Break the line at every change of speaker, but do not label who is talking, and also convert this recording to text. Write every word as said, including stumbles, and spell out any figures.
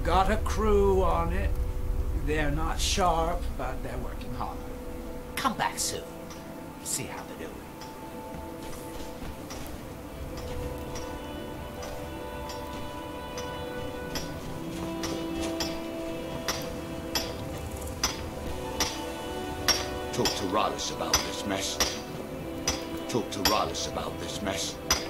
got a crew on it. They're not sharp, but they're working hard. Come back soon. See how they're doing.
Talk to Relix about this mess. Talk to Relix about this mess.